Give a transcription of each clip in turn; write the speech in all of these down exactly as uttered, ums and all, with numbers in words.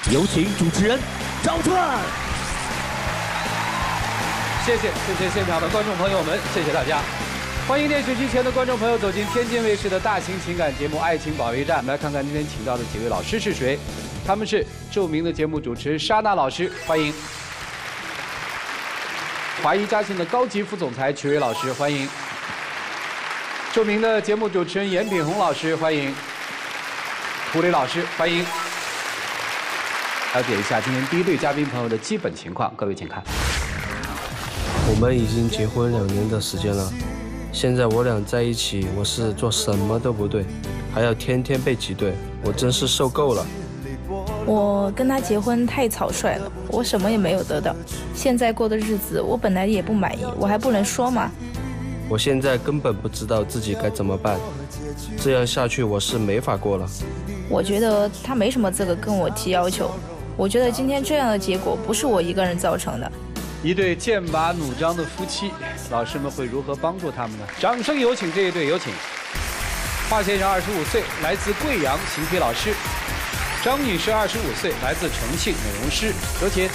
有请主持人赵传。 谢谢谢谢现场的观众朋友们，谢谢大家。欢迎电视机前的观众朋友走进天津卫视的大型情感节目《爱情保卫战》。我们来看看今天请到的几位老师是谁？他们是著名的节目主持莎娜老师，欢迎；华谊嘉信的高级副总裁曲蕊老师，欢迎；著名的节目主持人严炳宏老师，欢迎；涂磊老师，欢迎。了解一下今天第一对嘉宾朋友的基本情况，各位请看。 我们已经结婚两年的时间了。现在我俩在一起，我是做什么都不对，还要天天被挤兑，我真是受够了。 我跟他结婚太草率了，我什么也没有得到。现在过的日子，我本来也不满意，我还不能说嘛。 我现在根本不知道自己该怎么办，这样下去我是没法过了。 我觉得他没什么资格跟我提要求。我觉得今天这样的结果不是我一个人造成的。 一对剑拔弩张的夫妻，老师们会如何帮助他们呢？掌声有请这一对，有请华先生二十五岁，来自贵阳，形体老师；张女士二十五岁，来自重庆，美容师。有请。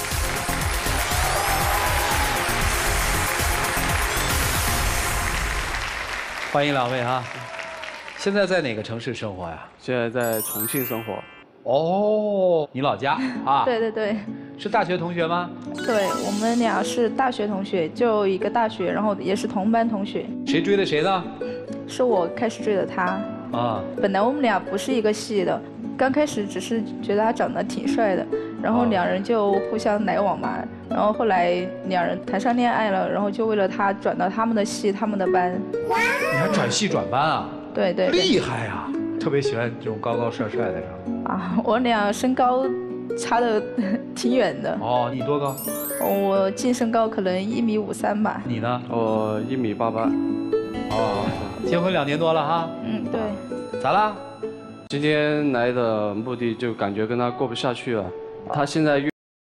欢迎两位哈。现在在哪个城市生活呀？ 现在在重庆生活。 哦，你老家啊？ 对对对。 是大学同学吗？ 对，我们俩是大学同学，就一个大学，然后也是同班同学。 谁追的谁呢？ 是我开始追的他。啊。本来我们俩不是一个系的，刚开始只是觉得他长得挺帅的，然后两人就互相来往嘛。然后后来两人谈上恋爱了，然后就为了他转到他们的系、他们的班。 你还转系转班啊？ 对对。 厉害啊！特别喜欢这种高高帅帅的是吧？ 啊，我俩身高差的挺远的。 哦，你多高？ 我净身高可能一米五三吧。 你呢？ 我一米八八。 哦，结婚两年多了哈。 嗯，对。 咋啦？ 今天来的目的就感觉跟他过不下去了，他现在越。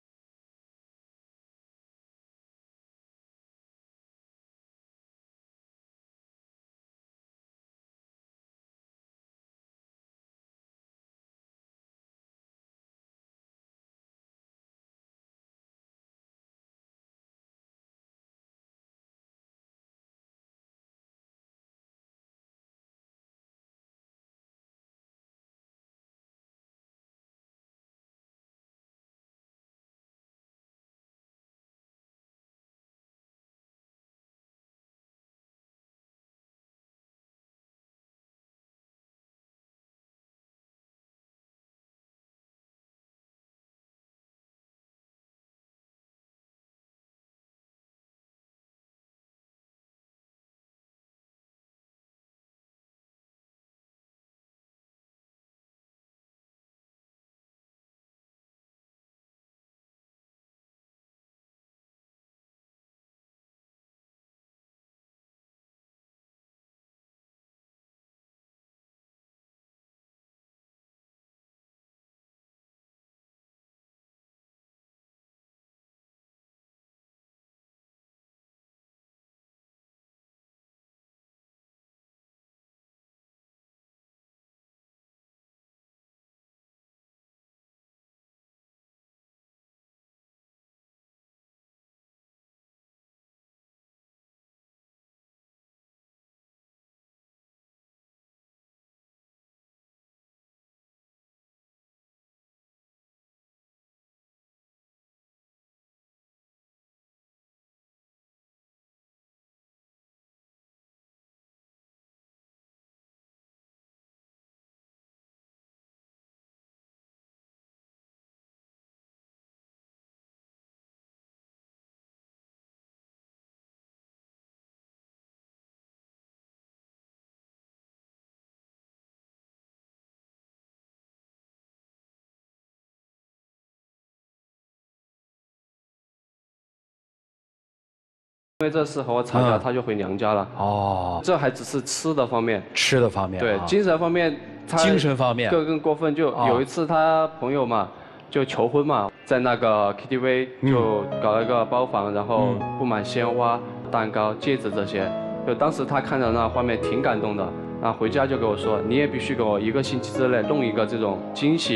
因为这次和我吵架，他就回娘家了。哦，这还只是吃的方面， 吃的方面。 对，精神方面，他精神方面更更过分。就有一次他朋友嘛，就求婚嘛，在那个 K T V 就搞了一个包房，然后布满鲜花、蛋糕、戒指这些。就当时他看到那画面挺感动的，然后回家就跟我说，你也必须给我一个星期之内弄一个这种惊喜，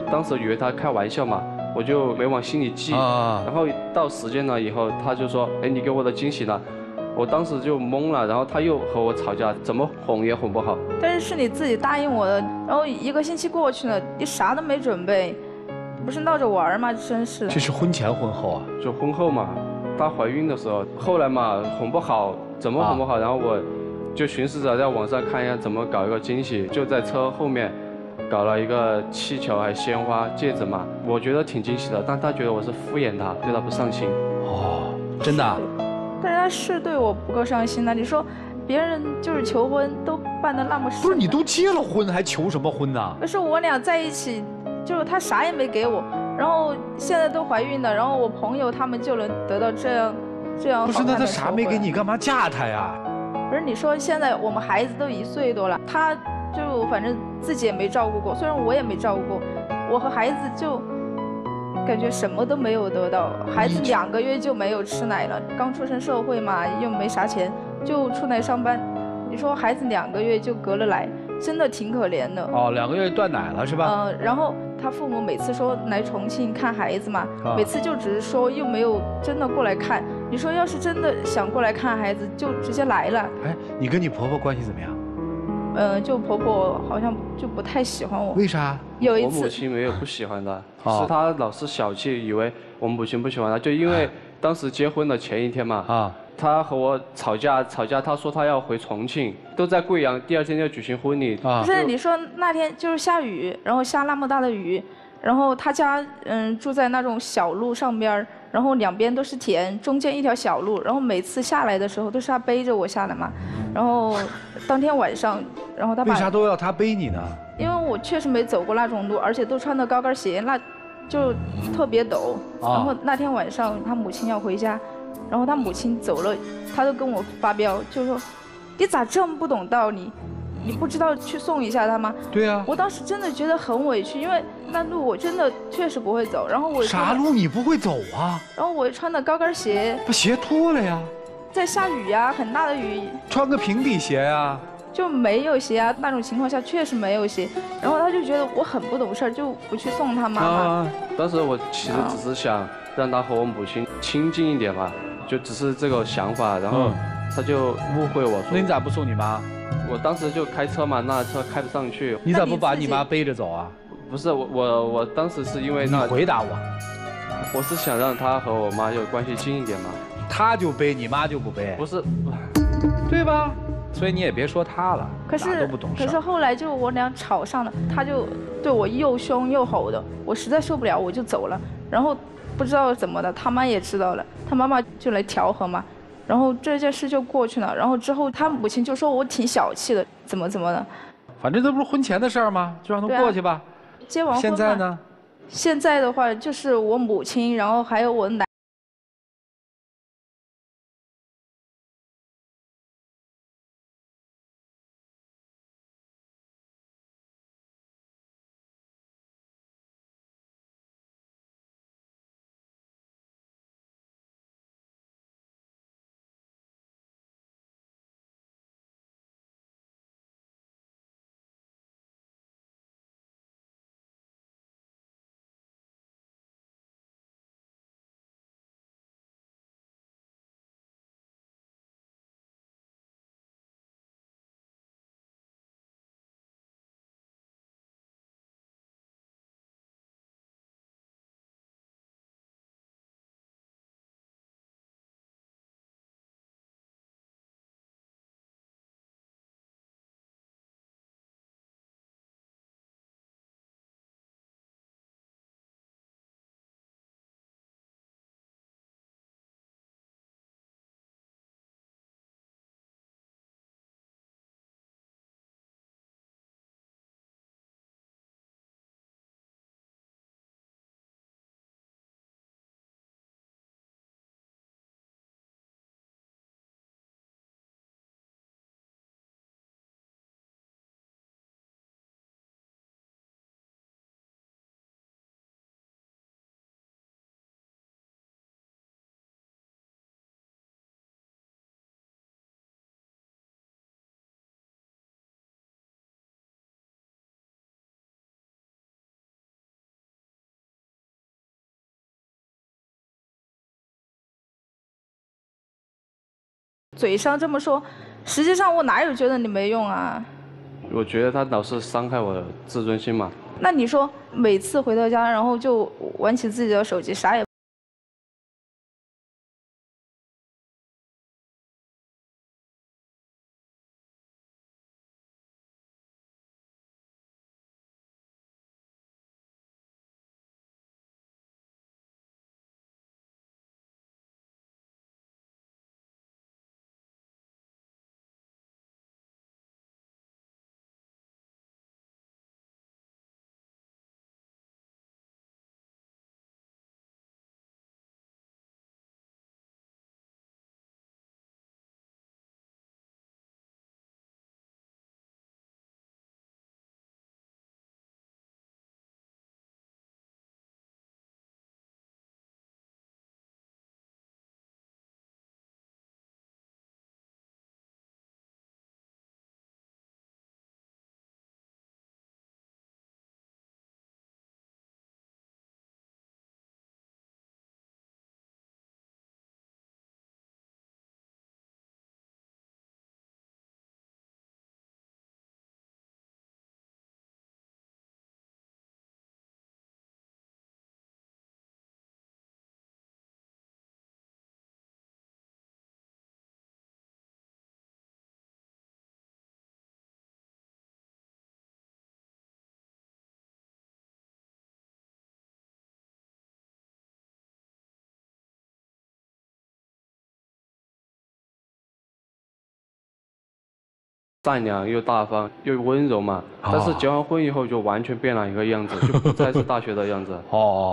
当时以为他开玩笑嘛，我就没往心里记。啊、然后到时间了以后，他就说：“哎，你给我的惊喜呢？”我当时就懵了，然后他又和我吵架，怎么哄也哄不好。 但是是你自己答应我的，然后一个星期过去了，你啥都没准备，不是闹着玩吗？真是。 这是婚前婚后啊？ 就婚后嘛，她怀孕的时候，后来嘛哄不好，怎么哄不好，啊、然后我就寻思着在网上看一下怎么搞一个惊喜，就在车后面搞了一个气球，还鲜花、戒指嘛，我觉得挺惊喜的，但他觉得我是敷衍他，对他不上心。 哦，真的、啊？ 但是他是对我不够上心的。你说，别人就是求婚都办得那么顺， 不是你都结了婚还求什么婚呢？ 可是我俩在一起，就是他啥也没给我，然后现在都怀孕了，然后我朋友他们就能得到这样这样好看的求婚。 不是，那他啥没给你，干嘛嫁他呀？ 不是，你说现在我们孩子都一岁多了，他就反正自己也没照顾过，虽然我也没照顾过，我和孩子就。感觉什么都没有得到，孩子两个月就没有吃奶了，刚出生社会嘛，又没啥钱，就出来上班。你说孩子两个月就隔了奶，真的挺可怜的。 哦，两个月断奶了是吧？ 嗯、呃，然后他父母每次说来重庆看孩子嘛，啊、每次就只是说，又没有真的过来看。你说要是真的想过来看孩子，就直接来了。 哎，你跟你婆婆关系怎么样？ 嗯、呃，就婆婆好像就不太喜欢我。 为啥？ 有一次， 我母亲没有不喜欢她，是她老是小气，以为我母亲不喜欢她，就因为当时结婚的前一天嘛，啊，她和我吵架，吵架，她说她要回重庆，都在贵阳，第二天就举行婚礼。啊， 不是你说那天就是下雨，然后下那么大的雨，然后他家嗯住在那种小路上边，然后两边都是田，中间一条小路，然后每次下来的时候都是他背着我下来嘛，然后当天晚上，然后他把为啥都要他背你呢？ 因为我确实没走过那种路，而且都穿的高跟鞋，那就特别陡。啊、然后那天晚上他母亲要回家，然后他母亲走了，他就跟我发飙，就说：“你咋这么不懂道理？你不知道去送一下他吗？” 对啊。 我当时真的觉得很委屈，因为那路我真的确实不会走。然后我啥路你不会走啊？ 然后我穿的高跟鞋， 把鞋脱了呀。 在下雨呀、啊，很大的雨。 穿个平底鞋呀、啊。 就没有鞋啊，那种情况下确实没有鞋，然后他就觉得我很不懂事，就不去送他妈妈。啊、 当时我其实只是想让他和我母亲亲近一点嘛，就只是这个想法，然后他就误会我说。 那你咋不送你妈？ 我当时就开车嘛，那车开不上去。 你咋不把你妈背着走啊？ 不是我我我当时是因为那。 你回答我。 我是想让他和我妈有关系近一点嘛。 他就背，你妈就不背。 不是， 对吧？所以你也别说他了， 可是都不懂事。 可是后来就我俩吵上了，他就对我又凶又吼的，我实在受不了，我就走了。然后不知道怎么的，他妈也知道了，他妈妈就来调和嘛。然后这件事就过去了。然后之后他母亲就说我挺小气的，怎么怎么的。 反正这不是婚前的事儿吗？就让他过去吧。啊、 结完婚现在呢？ 现在的话就是我母亲，然后还有我奶。 嘴上这么说，实际上我哪有觉得你没用啊？ 我觉得他老是伤害我的自尊心嘛。 那你说每次回到家，然后就玩起自己的手机，啥也。 善良又大方又温柔嘛，但是结完婚以后就完全变了一个样子，就不再是大学的样子。 哦。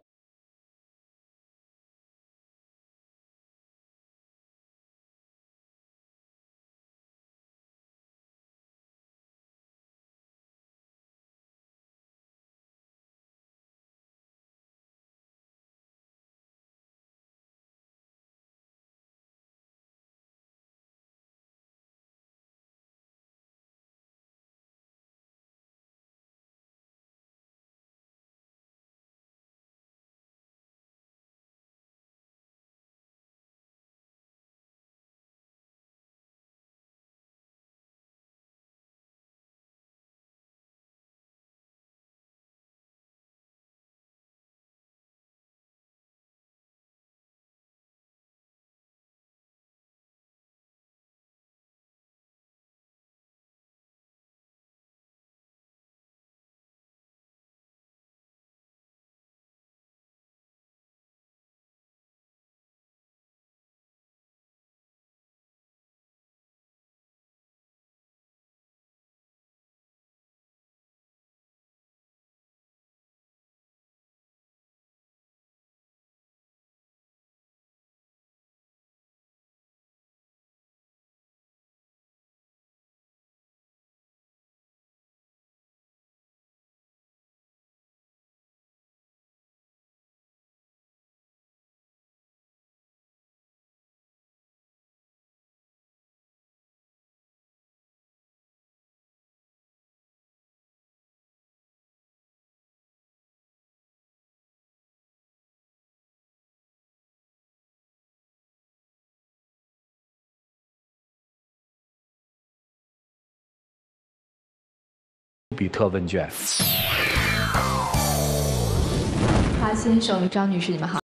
比特问卷。 哈先生、张女士，你们好。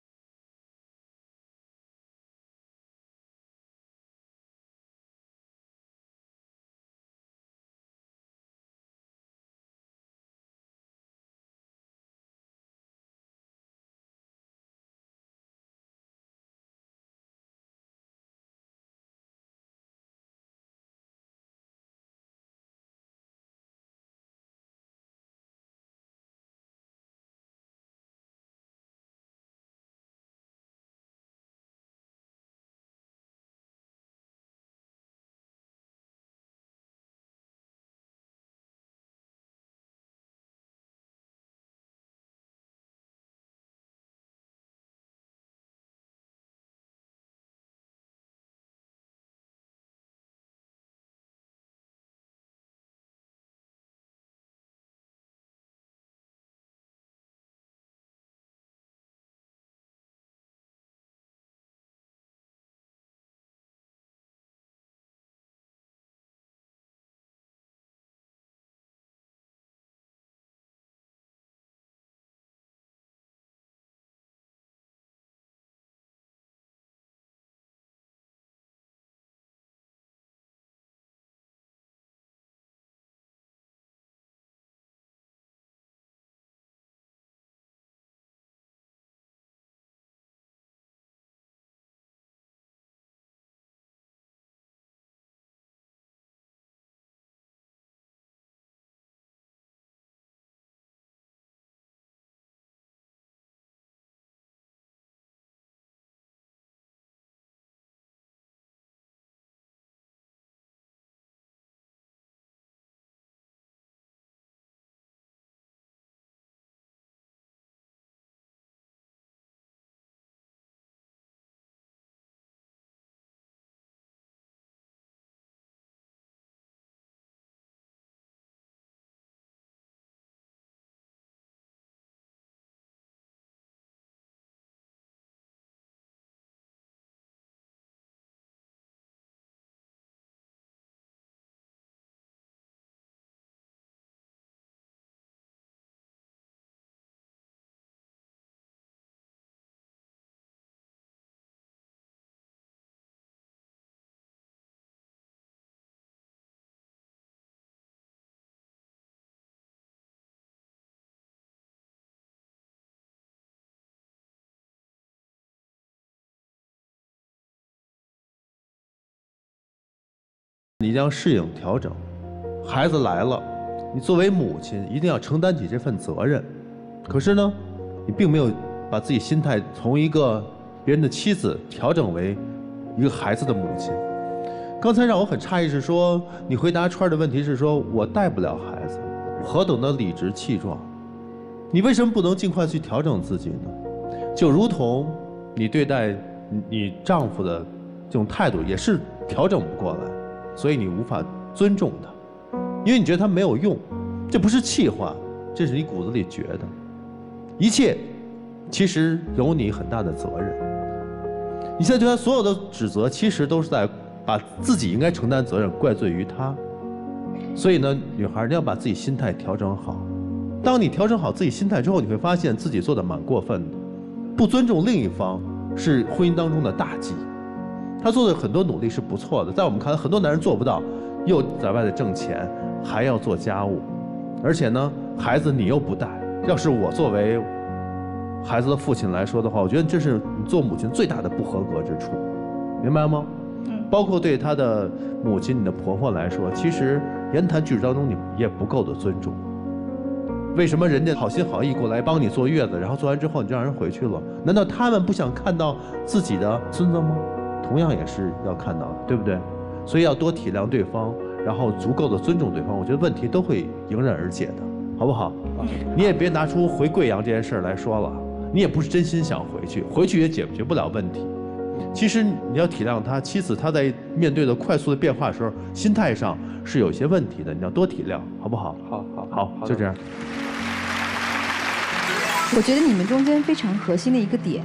你一定要适应调整。孩子来了，你作为母亲一定要承担起这份责任。可是呢，你并没有把自己心态从一个别人的妻子调整为一个孩子的母亲。刚才让我很诧异是说，你回答川儿的问题是说我带不了孩子，何等的理直气壮！你为什么不能尽快去调整自己呢？就如同你对待你丈夫的这种态度也是调整不过来，所以你无法尊重他，因为你觉得他没有用。这不是气话，这是你骨子里觉得。一切其实有你很大的责任。你现在对他所有的指责，其实都是在把自己应该承担责任怪罪于他。所以呢，女孩你要把自己心态调整好。当你调整好自己心态之后，你会发现自己做的蛮过分的。不尊重另一方是婚姻当中的大忌。他做的很多努力是不错的，在我们看来，很多男人做不到，又在外头挣钱，还要做家务，而且呢，孩子你又不带。要是我作为孩子的父亲来说的话，我觉得这是你做母亲最大的不合格之处，明白吗？嗯。包括对他的母亲、你的婆婆来说，其实言谈举止当中你也不够的尊重。为什么人家好心好意过来帮你坐月子，然后做完之后你就让人回去了？难道他们不想看到自己的孙子吗？同样也是要看到的，对不对？所以要多体谅对方，然后足够的尊重对方，我觉得问题都会迎刃而解的，好不好？你也别拿出回贵阳这件事来说了，你也不是真心想回去，回去也解决不了问题。其实你要体谅他妻子，他在面对的快速的变化的时候，心态上是有些问题的，你要多体谅，好不好？ 好好好，就这样。 我觉得你们中间非常核心的一个点，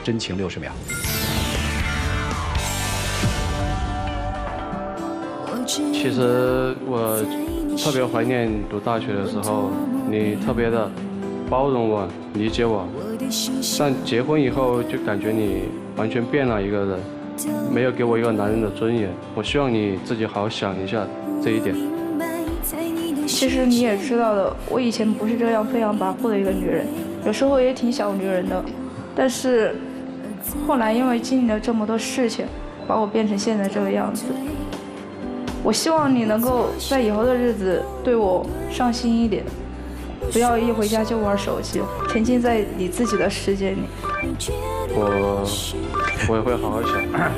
真情六十秒。 其实我特别怀念读大学的时候，你特别的包容我、理解我。但结婚以后就感觉你完全变了一个人，没有给我一个男人的尊严。我希望你自己好好想一下这一点。 其实你也知道的，我以前不是这样飞扬跋扈的一个女人，有时候也挺小女人的。但是后来因为经历了这么多事情，把我变成现在这个样子。我希望你能够在以后的日子对我上心一点，不要一回家就玩手机，沉浸在你自己的世界里。 我我也会好好想。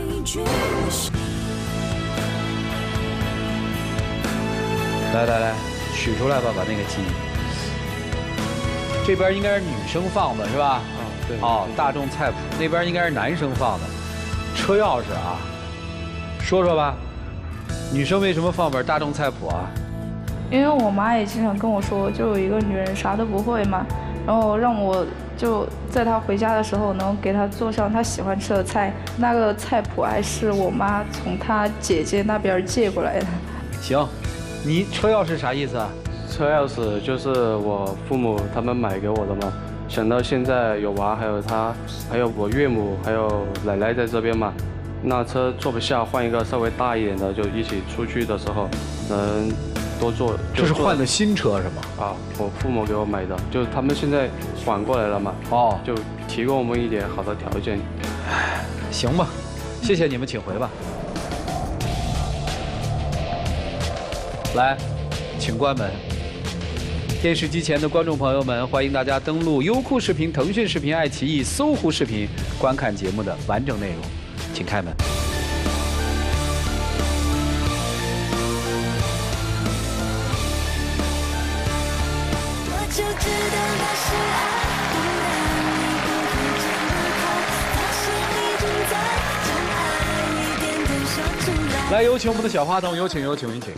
来来来，取出来吧，把那个机。这边应该是女生放的是吧？ 啊，对。 哦，大众菜谱那边应该是男生放的。车钥匙啊，说说吧，女生为什么放本大众菜谱啊？ 因为我妈也经常跟我说，就有一个女人啥都不会嘛，然后让我就在她回家的时候能给她做上她喜欢吃的菜。那个菜谱还是我妈从她姐姐那边借过来的。 行，你车钥匙啥意思啊？ 车钥匙就是我父母他们买给我的嘛。想到现在有娃，还有他，还有我岳母，还有奶奶在这边嘛，那车坐不下，换一个稍微大一点的，就一起出去的时候能多坐。 这是换的新车是吗？ 啊，我父母给我买的，就他们现在缓过来了嘛。 哦， 就提供我们一点好的条件。 行吧，谢谢你们，请回吧。来，请关门。电视机前的观众朋友们，欢迎大家登录优酷视频、腾讯视频、爱奇艺、搜狐视频，观看节目的完整内容。请开门。来，有请我们的小花童，有请，有请，有请。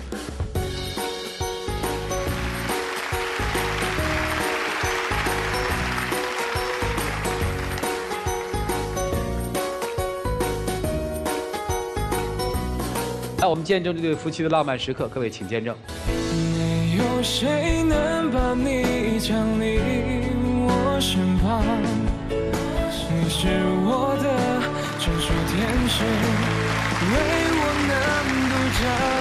来，我们见证这对夫妻的浪漫时刻，各位请见证。 没有谁能把你降临我身旁，你是我的专属天使，为我能独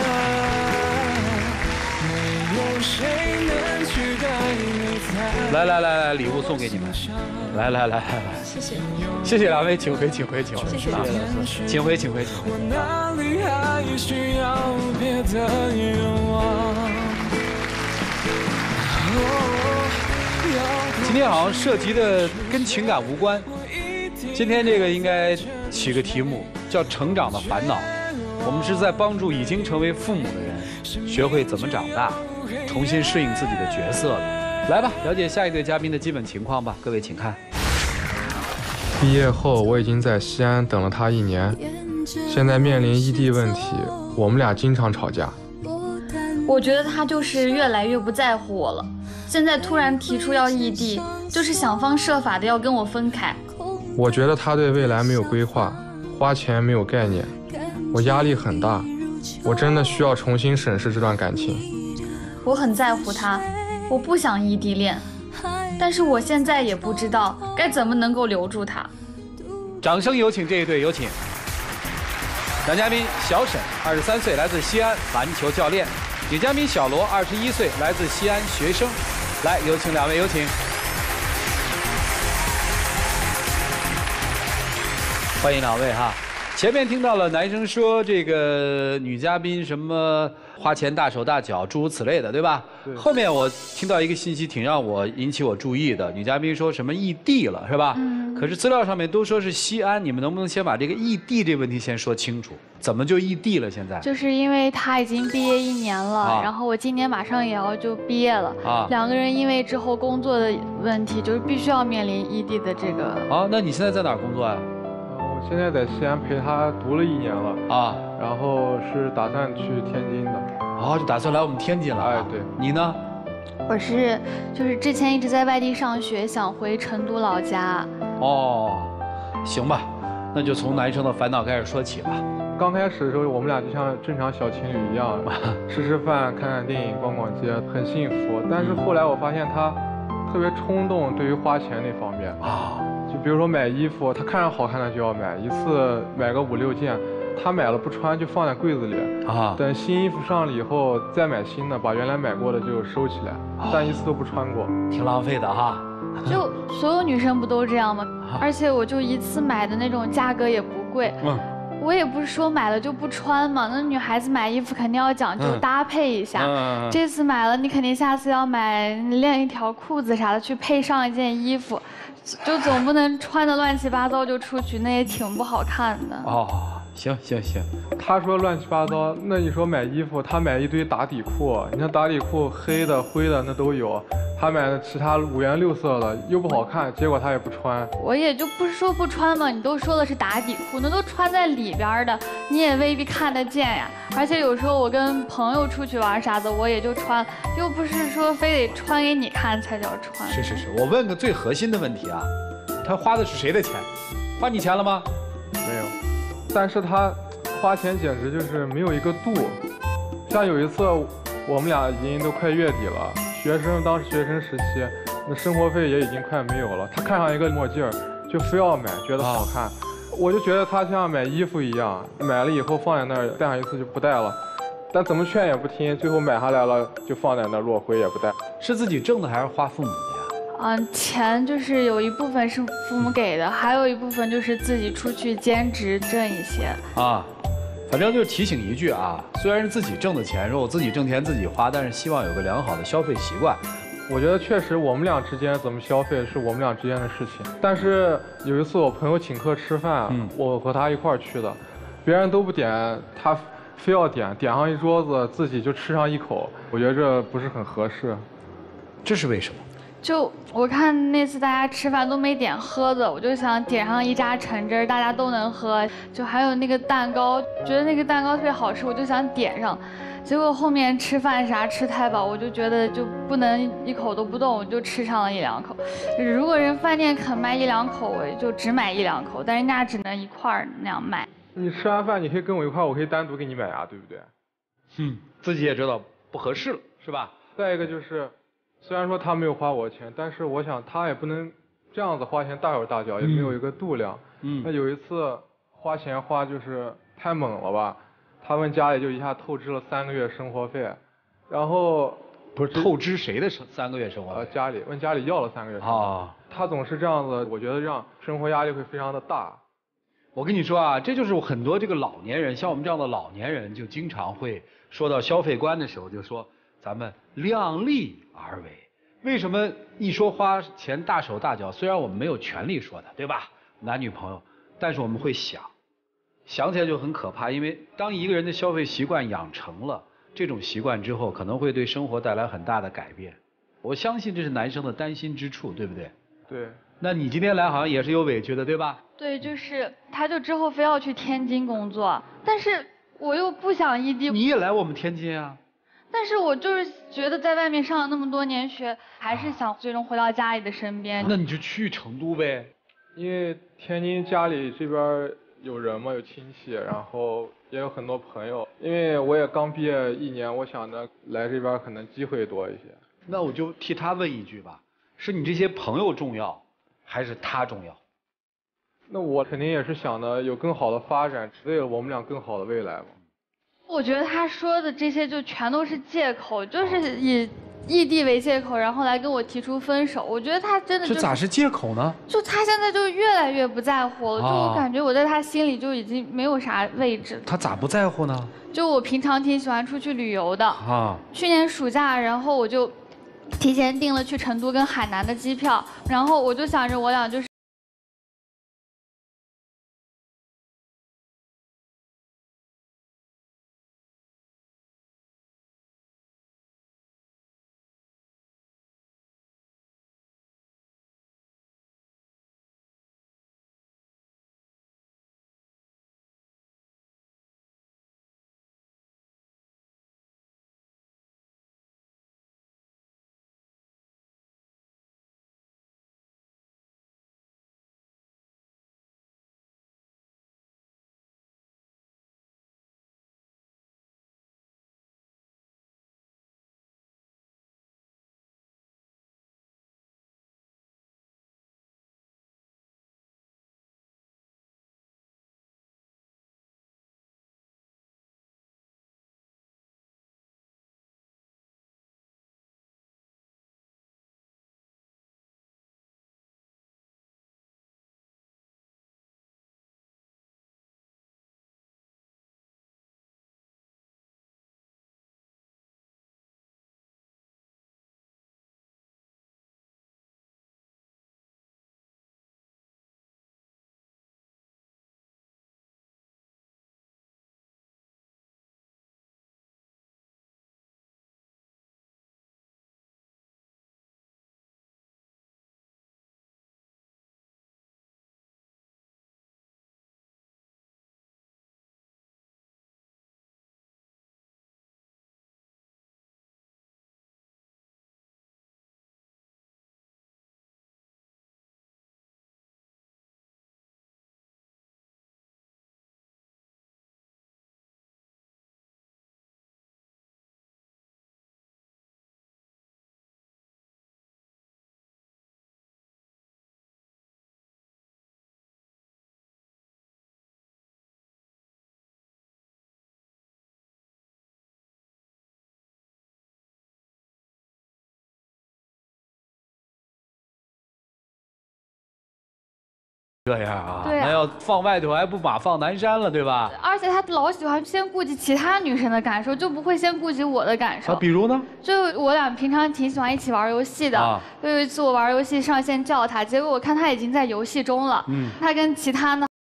占，没有谁能取代你在。 来来来来，礼物送给你们。来来来来来， 谢谢， 谢谢两位，请回，请回，请回， 谢谢， 请回，请回，请回。 我哪里还需要别的愿望？ 今天好像涉及的跟情感无关。今天这个应该起个题目叫《成长的烦恼》。我们是在帮助已经成为父母的人学会怎么长大，重新适应自己的角色了。来吧，了解下一对嘉宾的基本情况吧。各位请看。 毕业后，我已经在西安等了他一年，现在面临异地问题，我们俩经常吵架。 我觉得他就是越来越不在乎我了，现在突然提出要异地，就是想方设法的要跟我分开。 我觉得他对未来没有规划，花钱没有概念，我压力很大，我真的需要重新审视这段感情。 我很在乎他，我不想异地恋，但是我现在也不知道该怎么能够留住他。 掌声有请这一对，有请。男嘉宾小沈，二十三岁，来自西安，篮球教练；女嘉宾小罗，二十一岁，来自西安，学生。来，有请两位，有请。欢迎两位哈。前面听到了男生说这个女嘉宾什么花钱大手大脚诸如此类的，对吧？对。后面我听到一个信息挺让我引起我注意的，女嘉宾说什么异地了，是吧？嗯。可是资料上面都说是西安，你们能不能先把这个异地这个问题先说清楚？怎么就异地了？现在？ 就是因为他已经毕业一年了，啊、然后我今年马上也要就毕业了，啊，两个人因为之后工作的问题，就是必须要面临异地的这个。 啊，那你现在在哪儿工作啊？ 现在在西安陪他读了一年了啊，然后是打算去天津的。 哦，就打算来我们天津了。哎， 对。 你呢？我是就是之前一直在外地上学，想回成都老家。 哦， 行吧，那就从男生的烦恼开始说起吧。 刚开始的时候，我们俩就像正常小情侣一样，吃吃饭、看看电影、逛逛街，很幸福。但是后来我发现他特别冲动，对于花钱那方面啊，就比如说买衣服，他看着好看的就要买，一次买个五六件，他买了不穿就放在柜子里啊，等新衣服上了以后再买新的，把原来买过的就收起来，但一次都不穿过， 挺浪费的哈。 就所有女生不都这样吗？而且我就一次买的那种，价格也不贵。嗯。我也不是说买了就不穿嘛，那女孩子买衣服肯定要讲究搭配一下。嗯、这次买了，你肯定下次要买另一条裤子啥的去配上一件衣服，就总不能穿的乱七八糟就出去，那也挺不好看的。 哦，行行行， 他说乱七八糟，那你说买衣服，他买一堆打底裤，你看打底裤黑的、灰的那都有。他买的其他五颜六色的又不好看，结果他也不穿。 我也就不是说不穿嘛，你都说的是打底裤，那都穿在里边的，你也未必看得见呀。而且有时候我跟朋友出去玩啥的，我也就穿，又不是说非得穿给你看才叫穿。 是是是，我问个最核心的问题啊，他花的是谁的钱？花你钱了吗？ 没有，但是他花钱简直就是没有一个度。像有一次，我们俩已经都快月底了。学生当时学生时期，那生活费也已经快没有了。他看上一个墨镜，就非要买，觉得好看。啊、我就觉得他像买衣服一样，买了以后放在那儿，戴上一次就不戴了。但怎么劝也不听，最后买下来了就放在那儿落灰也不戴。 是自己挣的还是花父母的呀？ 嗯，钱就是有一部分是父母给的，还有一部分就是自己出去兼职挣一些。啊。 反正就是提醒一句啊，虽然是自己挣的钱，说我自己挣钱自己花，但是希望有个良好的消费习惯。 我觉得确实我们俩之间怎么消费是我们俩之间的事情。但是有一次我朋友请客吃饭，嗯、我和他一块儿去的，别人都不点，他非要点，点上一桌子，自己就吃上一口，我觉得这不是很合适。 这是为什么？ 就我看那次大家吃饭都没点喝的，我就想点上一扎橙汁，大家都能喝。就还有那个蛋糕，觉得那个蛋糕特别好吃，我就想点上。结果后面吃饭啥吃太饱，我就觉得就不能一口都不动，我就吃上了一两口。如果人饭店肯卖一两口，我就只买一两口，但人家只能一块儿那样卖。 你吃完饭你可以跟我一块儿，我可以单独给你买啊，对不对？ 嗯，自己也知道不合适了，是吧？ 再一个就是。虽然说他没有花我钱，但是我想他也不能这样子花钱大手大脚，也没有一个度量。嗯。那有一次花钱花就是太猛了吧，他问家里就一下透支了三个月生活费，然后不是透支谁的生三个月生活费？ 呃，家里问家里要了三个月生活费。啊。他总是这样子，我觉得让生活压力会非常的大。 我跟你说啊，这就是很多这个老年人，像我们这样的老年人，就经常会说到消费观的时候，就说咱们量力而为。为什么一说花钱大手大脚？虽然我们没有权利说的，对吧？男女朋友，但是我们会想，想起来就很可怕。因为当一个人的消费习惯养成了这种习惯之后，可能会对生活带来很大的改变。我相信这是男生的担心之处，对不对？ 对。 那你今天来好像也是有委屈的，对吧？ 对，就是他就之后非要去天津工作，但是我又不想异地。 你也来我们天津啊？ 但是我就是觉得在外面上了那么多年学，还是想最终回到家里的身边。 那你就去成都呗， 因为天津家里这边有人嘛，有亲戚，然后也有很多朋友。因为我也刚毕业一年，我想着来这边可能机会多一些。 那我就替他问一句吧，是你这些朋友重要，还是他重要？ 那我肯定也是想的有更好的发展，为了我们俩更好的未来嘛。 我觉得他说的这些就全都是借口，就是以异地为借口，然后来跟我提出分手。我觉得他真的、就是、 这咋是借口呢？ 就他现在就越来越不在乎了，啊、就我感觉我在他心里就已经没有啥位置。 他咋不在乎呢？ 就我平常挺喜欢出去旅游的啊。去年暑假，然后我就提前订了去成都跟海南的机票，然后我就想着我俩就是。 这样啊， 对啊那要放外头还不把放南山了，对吧？ 而且他老喜欢先顾及其他女生的感受，就不会先顾及我的感受。 啊，比如呢？ 就我俩平常挺喜欢一起玩游戏的。啊。就有一次我玩游戏上线叫他，结果我看他已经在游戏中了。嗯。他跟其他呢。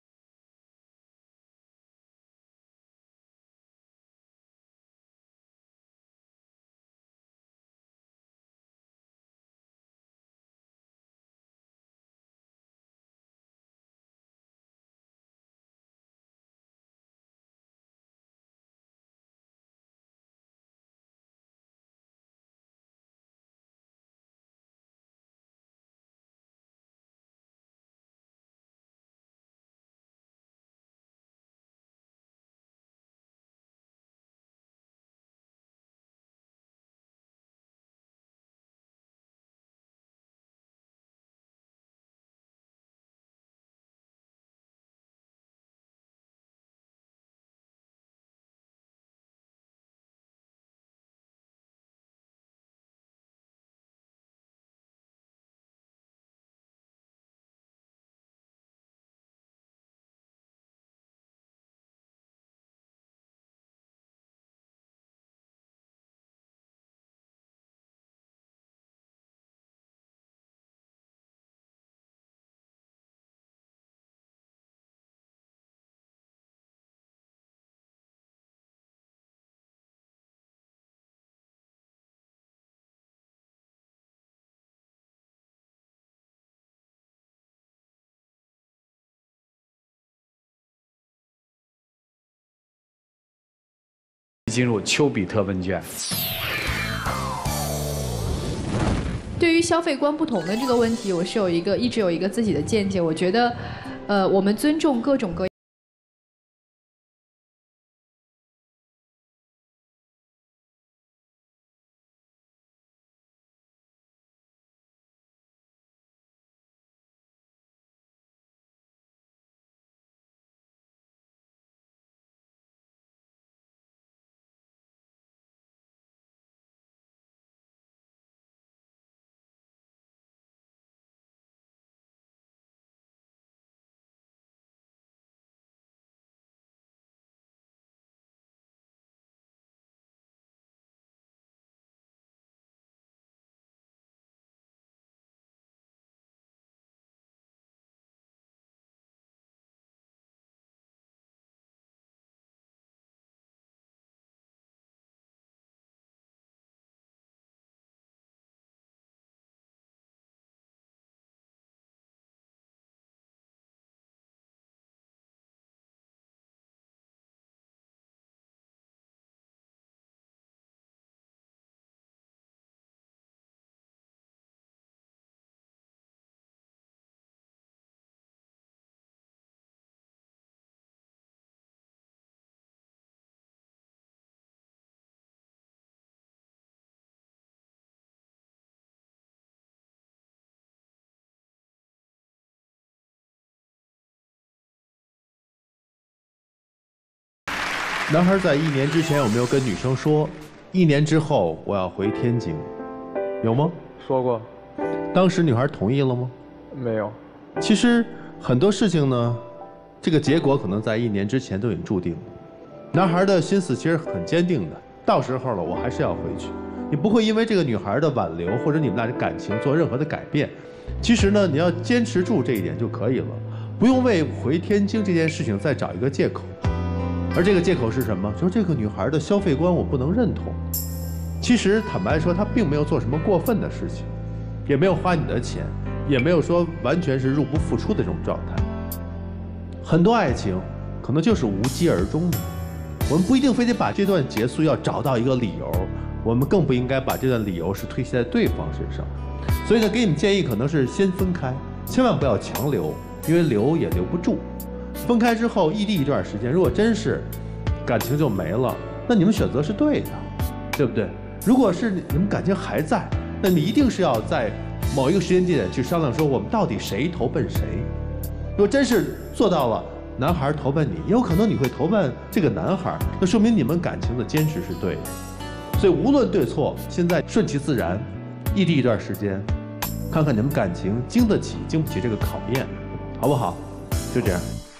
进入丘比特问卷。 对于消费观不同的这个问题，我是有一个一直有一个自己的见解。我觉得，呃，我们尊重各种各样。 男孩在一年之前有没有跟女生说，一年之后我要回天津？有吗？ 说过。 当时女孩同意了吗？ 没有。 其实很多事情呢，这个结果可能在一年之前都已经注定了。男孩的心思其实很坚定的，到时候了我还是要回去。你不会因为这个女孩的挽留或者你们俩的感情做任何的改变。其实呢，你要坚持住这一点就可以了，不用为回天津这件事情再找一个借口。而这个借口是什么？就是这个女孩的消费观我不能认同。其实坦白说，她并没有做什么过分的事情，也没有花你的钱，也没有说完全是入不敷出的这种状态。很多爱情可能就是无疾而终的。我们不一定非得把这段结束要找到一个理由，我们更不应该把这段理由是推卸在对方身上。所以呢，给你们建议可能是先分开，千万不要强留，因为留也留不住。分开之后异地一段时间，如果真是感情就没了，那你们选择是对的，对不对？如果是你们感情还在，那你一定是要在某一个时间节点去商量说我们到底谁投奔谁。如果真是做到了男孩投奔你，也有可能你会投奔这个男孩，那说明你们感情的坚持是对的。所以无论对错，现在顺其自然，异地一段时间，看看你们感情经得起经不起这个考验。 好不好？就这样。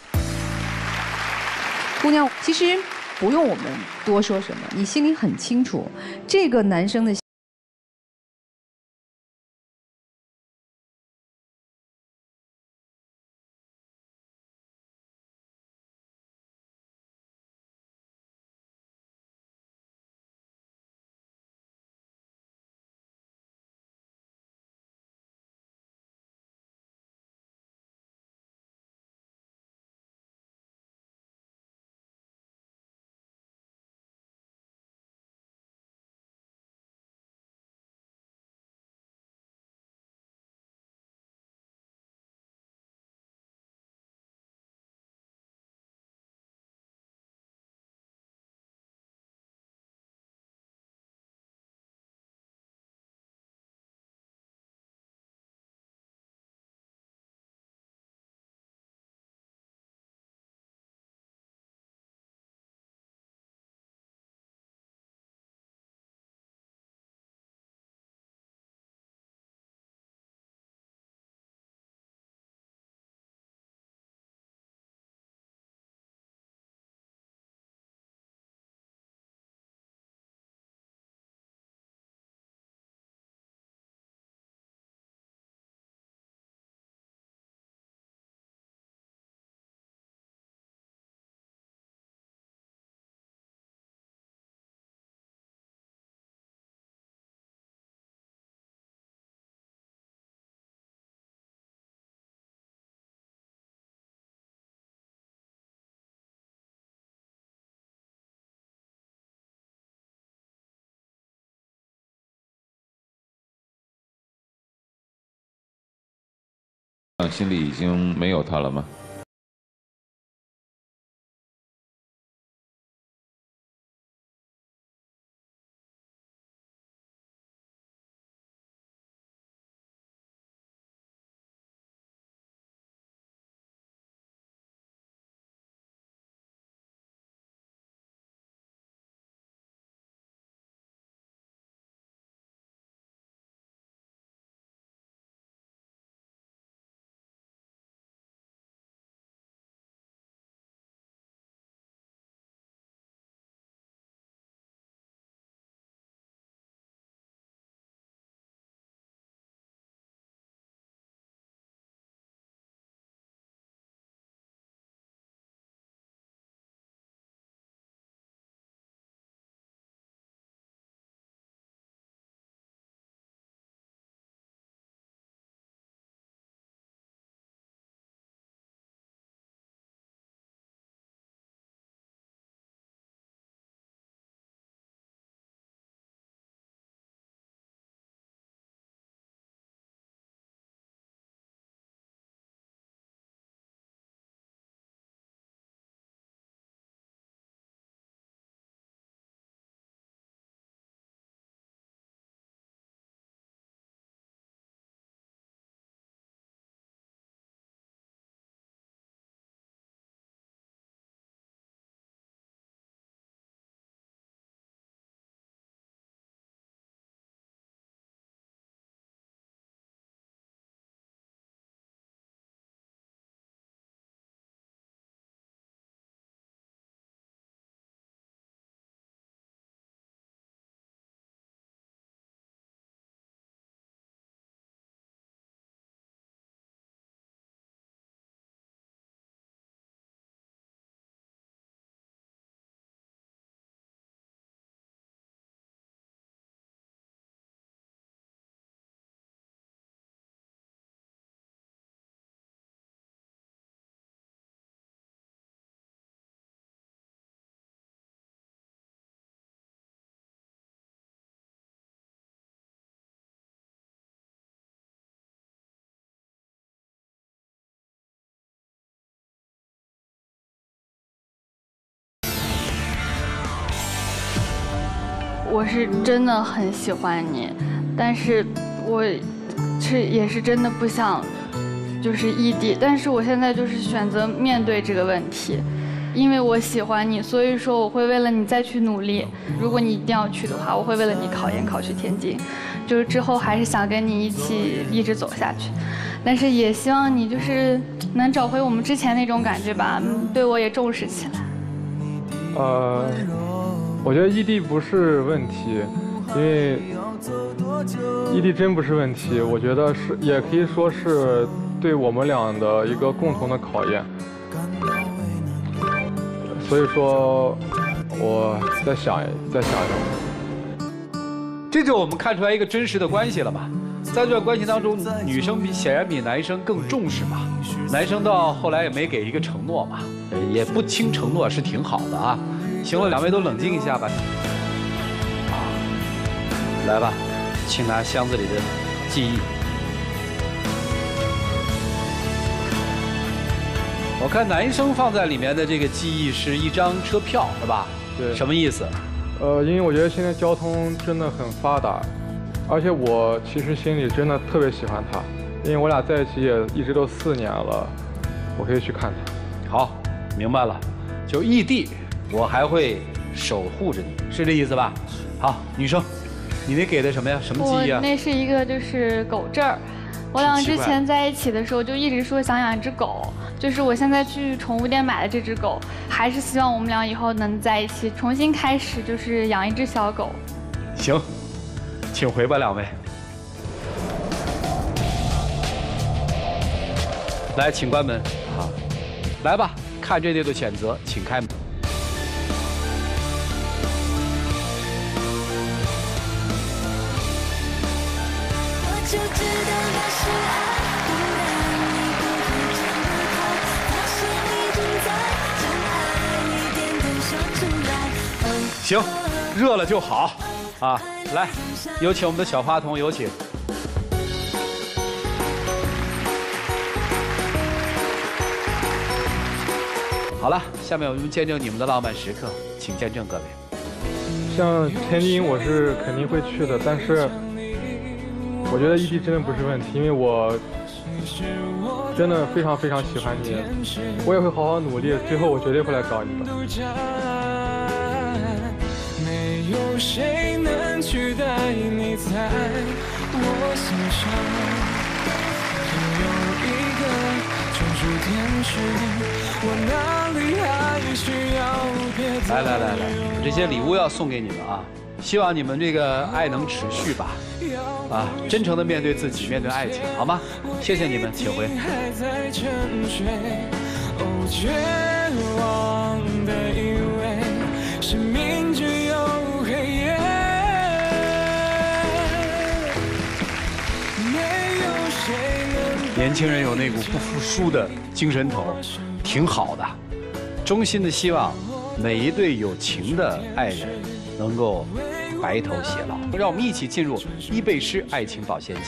姑娘，其实不用我们多说什么，你心里很清楚，这个男生的。 心里已经没有他了吗？ 我是真的很喜欢你，但是我是也是真的不想就是异地，但是我现在就是选择面对这个问题， 因为我喜欢你，所以说我会为了你再去努力。如果你一定要去的话，我会为了你考研考去天津，就是之后还是想跟你一起一直走下去。但是也希望你就是能找回我们之前那种感觉吧，对我也重视起来。 呃，我觉得异地不是问题，因为异地真不是问题。我觉得是，也可以说是对我们俩的一个共同的考验。所以说，我再想再想一想。 这就我们看出来一个真实的关系了吧？在这段关系当中，女生比显然比男生更重视嘛。男生到后来也没给一个承诺嘛，也不轻承诺是挺好的啊。行了，两位都冷静一下吧。啊，来吧，请拿箱子里的记忆。我看男生放在里面的这个记忆是一张车票，是吧？ 对。 什么意思？ 呃，因为我觉得现在交通真的很发达。而且我其实心里真的特别喜欢他，因为我俩在一起也一直都四年了，我可以去看他。 好，明白了，就异地，我还会守护着你，是这意思吧？好，女生，你那给的什么呀？什么记忆啊？ 我那是一个就是狗证儿，我俩之前在一起的时候就一直说想养一只狗，就是我现在去宠物店买的这只狗，还是希望我们俩以后能在一起重新开始，就是养一只小狗。 行。请回吧，两位。来，请关门。好，来吧，看这队的选择，请开门。行，热了就好啊！来，有请我们的小花童，有请。好了，下面我们见证你们的浪漫时刻，请见证各位。 像天津，我是肯定会去的，但是我觉得异地真的不是问题，因为我真的非常非常喜欢你，我也会好好努力，最后我绝对会来找你的。 没有谁能取代你在我心上，只有一个专属天使，我哪里还需要别的？ 来来来来，这些礼物要送给你们啊！希望你们这个爱能持续吧，啊，真诚的面对自己，面对爱情，好吗？谢谢你们，请回。 还在沉睡，哦，绝望的以为生命只有黑夜，没有谁能。 年轻人有那股不服输的精神头，挺好的。衷心的希望每一对有情的爱人能够白头偕老。让我们一起进入伊贝诗爱情保鲜期。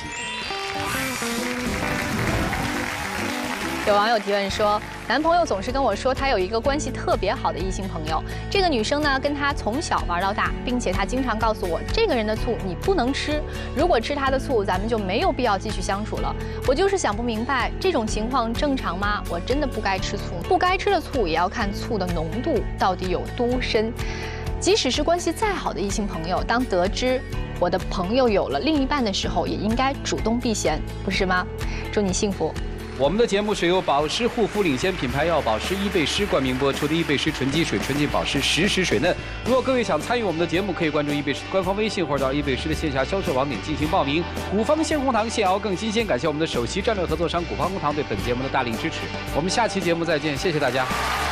有网友提问说，男朋友总是跟我说他有一个关系特别好的异性朋友，这个女生呢跟他从小玩到大，并且他经常告诉我，这个人的醋你不能吃，如果吃他的醋，咱们就没有必要继续相处了。我就是想不明白，这种情况正常吗？我真的不该吃醋，不该吃的醋也要看醋的浓度到底有多深。即使是关系再好的异性朋友，当得知我的朋友有了另一半的时候，也应该主动避嫌，不是吗？祝你幸福。 我们的节目是由保湿护肤领先品牌药保湿伊贝诗冠名播出的伊贝诗纯净水纯净保湿实时水嫩。如果各位想参与我们的节目，可以关注伊贝诗官方微信或者到伊贝诗的线下销售网点进行报名。古方鲜红糖现熬更新鲜，感谢我们的首席战略合作商古方红糖对本节目的大力支持。我们下期节目再见，谢谢大家。